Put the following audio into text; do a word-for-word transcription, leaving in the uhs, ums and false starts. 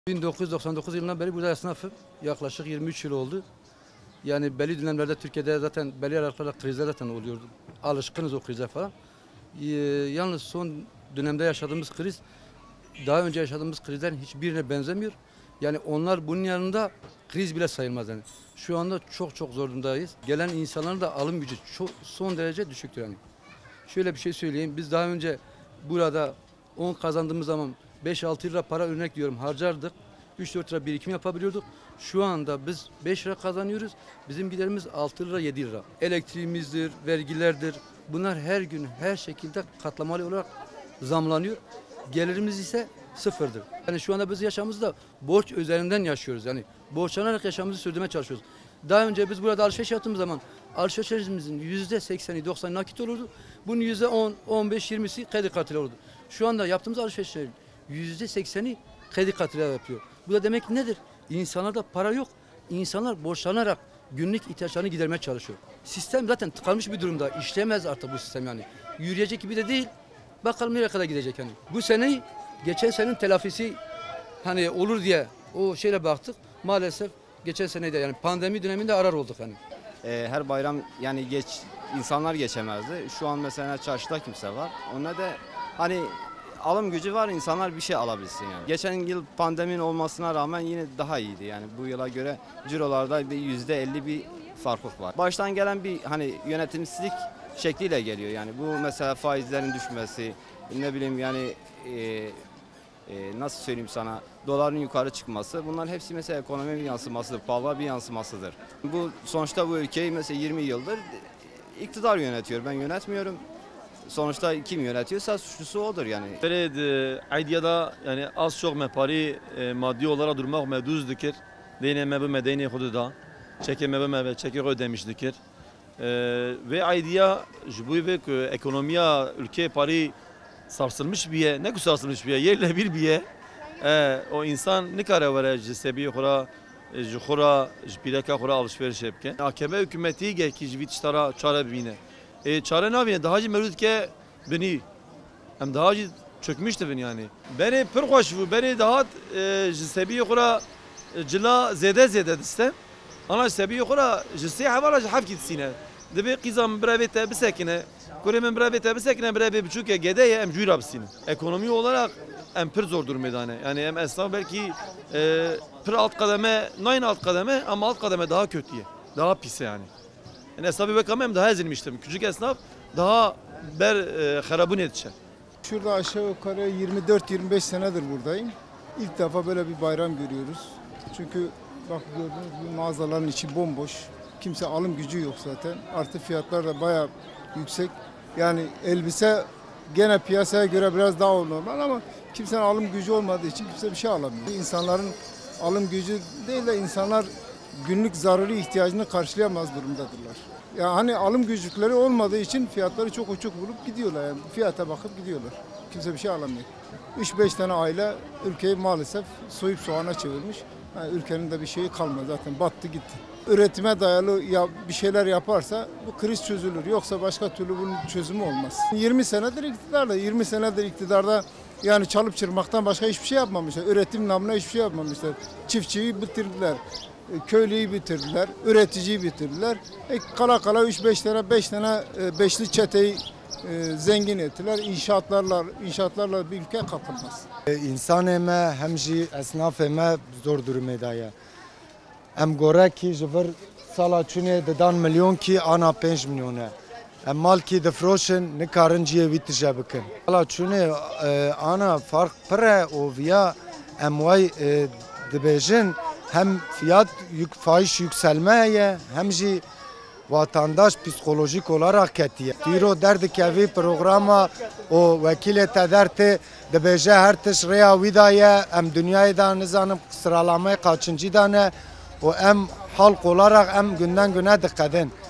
bin dokuz yüz doksan dokuz yılından beri burada esnafım. Yaklaşık yirmi üç yıl oldu. Yani belli dönemlerde Türkiye'de zaten belli aralıklarla krizler zaten oluyordu. Alışkınız o krize falan. Ee, yalnız son dönemde yaşadığımız kriz daha önce yaşadığımız krizlerin hiçbirine benzemiyor. Yani onlar bunun yanında kriz bile sayılmaz yani. Şu anda çok çok zor durumdayız. Gelen insanların da alım gücü çok, son derece düşüktür yani. Şöyle bir şey söyleyeyim. Biz daha önce burada on kazandığımız zaman beş altı lira para örnek diyorum harcardık. üç dört lira birikim yapabiliyorduk. Şu anda biz beş lira kazanıyoruz. Bizim giderimiz altı lira yedi lira. Elektriğimizdir, vergilerdir. Bunlar her gün her şekilde katlamalı olarak zamlanıyor. Gelirimiz ise sıfırdır. Yani şu anda biz yaşamımızda borç üzerinden yaşıyoruz. Yani borçlanarak yaşamımızı sürdürmeye çalışıyoruz. Daha önce biz burada alışveriş yaptığımız zaman alışverişimizin yüzde sekseni doksanı nakit olurdu. Bunun yüzde on, on beş, yirmisi kredi kartıyla olurdu. Şu anda yaptığımız alışverişlerin yüzde sekseni kredi kartıyla yapıyor. Bu da demek nedir? İnsanlarda para yok. İnsanlar borçlanarak günlük ihtiyaçlarını gidermeye çalışıyor. Sistem zaten tıkanmış bir durumda. İşlemez artık bu sistem yani. Yürüyecek gibi de değil. Bakalım nereye kadar gidecek yani. Bu seneyi geçen senenin telafisi hani olur diye o şeyle baktık. Maalesef geçen senede yani pandemi döneminde arar olduk hani. Ee, her bayram yani geç insanlar geçemezdi. Şu an mesela çarşıda kimse var. Ona da hani alım gücü var, insanlar bir şey alabilsin yani. Geçen yıl pandeminin olmasına rağmen yine daha iyiydi yani bu yıla göre cirolarda bir yüzde elli bir farklılık var. Baştan gelen bir hani yönetimsizlik şekliyle geliyor yani bu mesela faizlerin düşmesi, ne bileyim yani e, e, nasıl söyleyeyim sana, doların yukarı çıkması, bunların hepsi mesela ekonomi bir yansımasıdır, pahalı bir yansımasıdır. Bu sonuçta bu ülkeyi mesela yirmi yıldır iktidar yönetiyor, ben yönetmiyorum. Sonuçta kim yönetiyorsa suçlusu odur yani. Bered aydiyada yani az çok mepari maddi olarak durmak meduz dikir. Dine mebe medeni hudu da. Çeke mebe mebe çeke ödemiş dikir. Ve aydiya jbuy ve ekonomiya ülke pari sarsılmış bir ye. Ne sarsılmış bir ye? Yerle bir bir ye. O insan ne kadar var cesebi khura jkhura jpileka khura alışveriş yapken. A K B hükümeti ge ki jvitştara çare bine. E, çare nabine daha önce mevcut ki beni hem daha önce çökmüştü beni yani. Beni pür hoş bu beni daha e, sebiye kura cila zede zede distem. Ana sebiye kura jisi havala hafki sine. Debi kızam bravete bisekine. Kuremen bravete bisekine brave buçuk ya gedeye em jura bisine. Ekonomi olarak em pür zor durumda yani hem esnaf belki e, pür alt kademe, nine alt kademe ama alt kademe daha kötüye. Daha pis yani. Yani esnafı bekamam daha ezilmiştim. Küçük esnaf daha ber e, harabun edecek. Şurada aşağı yukarı yirmi dört yirmi beş senedir buradayım. İlk defa böyle bir bayram görüyoruz. Çünkü bak gördüğünüz gibi mağazaların içi bomboş. Kimse alım gücü yok zaten. Artı fiyatlar da bayağı yüksek. Yani elbise gene piyasaya göre biraz daha normal ama kimsenin alım gücü olmadığı için kimse bir şey alamıyor. İnsanların alım gücü değil de insanlar günlük zaruri ihtiyacını karşılayamaz durumdadırlar. Yani hani alım güçlükleri olmadığı için fiyatları çok uçuk bulup gidiyorlar. Yani fiyata bakıp gidiyorlar. Kimse bir şey alamıyor. üç beş tane aile ülkeyi maalesef soyup soğana çevirmiş. Yani ülkenin de bir şeyi kalmadı zaten battı gitti. Üretime dayalı ya bir şeyler yaparsa bu kriz çözülür. Yoksa başka türlü bunun çözümü olmaz. yirmi senedir iktidarda, yirmi senedir iktidarda yani çalıp çırpmaktan başka hiçbir şey yapmamışlar. Üretim namına hiçbir şey yapmamışlar. Çiftçiyi bitirdiler. Köylüyü bitirdiler, üreticiyi bitirdiler. E, kala kala üç beş tane, beş tane e, beşli çeteyi e, zengin ettiler. İnşaatlarla, inşaatlarla bir ülke kapılmaz. İnsan eme hem jî esnaf eme zor durumda ya. Em gore ki jver sala çune dedan milyon ki ana pênc milyona. Em mal ki difroşin nikarin ciye vî tije bikin. Sala çune ana fark pire û viya em vay dibêjin hem fiyat yük, fahiş yükselmeye hem jî vatandaş psikolojik olarak ketiye. Tiro derdi kevi programa o vekile tederte dibêje her tiş rêya wî daye em dünyayê da nizanim sıralamayı kaçıncı da ne o em halk olarak em günden güne dikkatin.